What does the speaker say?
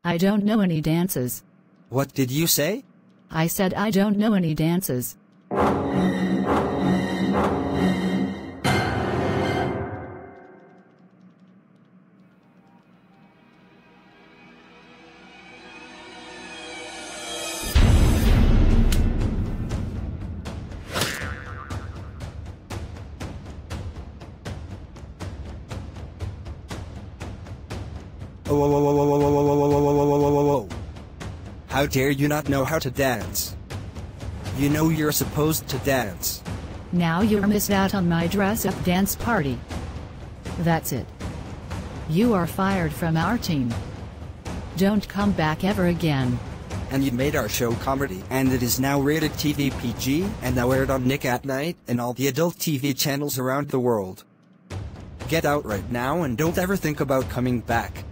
I don't know any dances. What did you say? I said I don't know any dances. Oh, how dare you not know how to dance? You know you're supposed to dance. Now you're missed out on my dress-up dance party. That's it. You are fired from our team. Don't come back ever again. And you made our show comedy, and it is now rated TV PG, and now aired on Nick at Night and all the adult TV channels around the world. Get out right now and don't ever think about coming back.